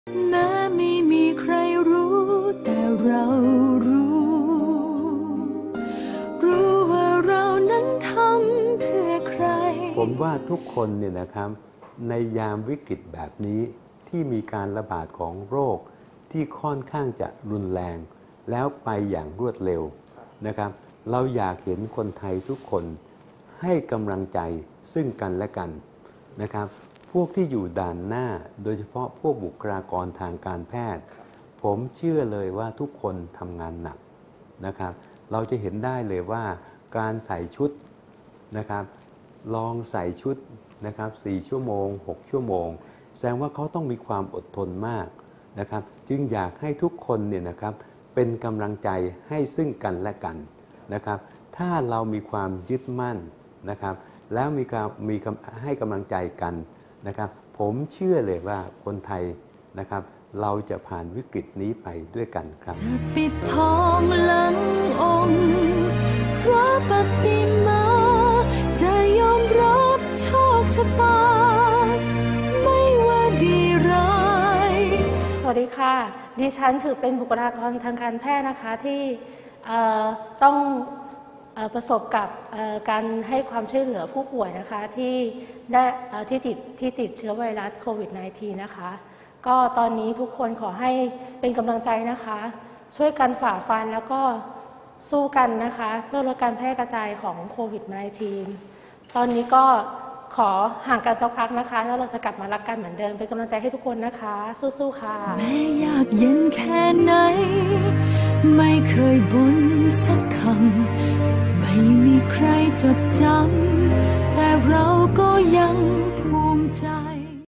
แม้ไม่มีใครรู้แต่เรารู้ว่าเรานั้นทำเพื่อใครผมว่าทุกคนเนี่ยนะครับในยามวิกฤตแบบนี้ที่มีการระบาดของโรคที่ค่อนข้างจะรุนแรงแล้วไปอย่างรวดเร็วนะครับเราอยากเห็นคนไทยทุกคนให้กำลังใจซึ่งกันและกันนะครับพวกที่อยู่ด่านหน้าโดยเฉพาะพวกบุคลากรทางการแพทย์ผมเชื่อเลยว่าทุกคนทำงานหนักนะครับเราจะเห็นได้เลยว่าการใส่ชุดนะครับลองใส่ชุดนะครับ4 ชั่วโมง 6 ชั่วโมงแสดงว่าเขาต้องมีความอดทนมากนะครับจึงอยากให้ทุกคนเนี่ยนะครับเป็นกำลังใจให้ซึ่งกันและกันนะครับถ้าเรามีความยึดมั่นนะครับแล้วให้กำลังใจกันนะครับผมเชื่อเลยว่าคนไทยนะครับเราจะผ่านวิกฤตนี้ไปด้วยกันครับจะปิดทองหลังองค์พระปฏิมาจะยอมรับโชคชะตาไม่ว่าดีร้ายสวัสดีค่ะดิฉันถือเป็นบุคลากรทางการแพทย์นะคะที่ต้องประสบกับการให้ความช่วยเหลือผู้ป่วยนะคะที่ติดเชื้อไวรัสโควิด -19 นะคะก็ตอนนี้ทุกคนขอให้เป็นกำลังใจนะคะช่วยกันฝ่าฟันแล้วก็สู้กันนะคะเพื่อลดการแพร่กระจายของโควิด -19 ตอนนี้ก็ขอห่างกันสักพักนะคะแล้วเราจะกลับมารักกันเหมือนเดิมเป็นกำลังใจให้ทุกคนนะคะสู้ๆค่ะแม้ยากเย็นแค่ไหนไม่เคยบ่นสักคำไม่มีใครจดจำแต่เราก็ยังภูมิใจ